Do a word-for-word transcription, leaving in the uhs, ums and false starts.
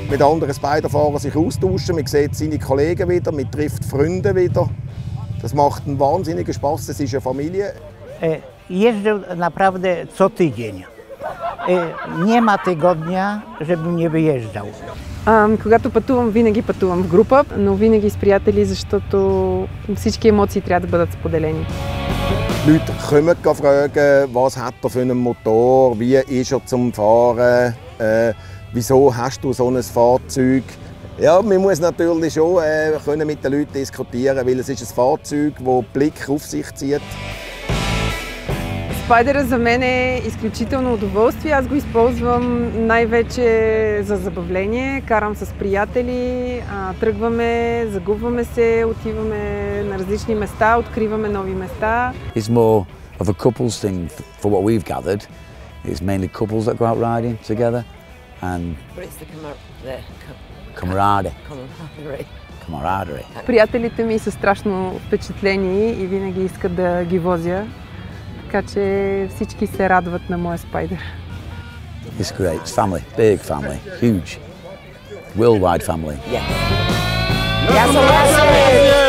mit anderen Spiderfahrern sich austauschen, man sieht seine Kollegen wieder, man trifft Freunde wieder. Das macht einen wahnsinnigen Spaß, es ist eine Familie. Jeżdżę naprawdę co tydzień. Nie ma tygodnia, żebym nie wyjeżdżał. Когато пътувам, винаги пътувам в група, но винаги с приятели, защото всички емоции трябва да бъдат споделени. Leute kommen fragen, was hat er für einen Motor, wie ist er zum Fahren, äh, wieso hast du so ein Fahrzeug. Ja, man muss natürlich schon äh, können mit den Leuten diskutieren, weil es ist ein Fahrzeug, das Blick auf sich zieht. Райдера за мен е изключително удоволствие. Аз го използвам най-вече за забавление. Карам с приятели, тръгваме, загубваме се, отиваме на различни места, откриваме нови места. It's more of a couples thing for what we've gathered. It's mainly couples that go out riding together and But it's the camaraderie. camaraderie. Camaraderie. Приятелите ми са страшно впечатлени и винаги искат да ги возя. Така че всички се радват на моя спайдер. It's great. It's family, big family, huge, worldwide family. Yes. Yes, yes, yes.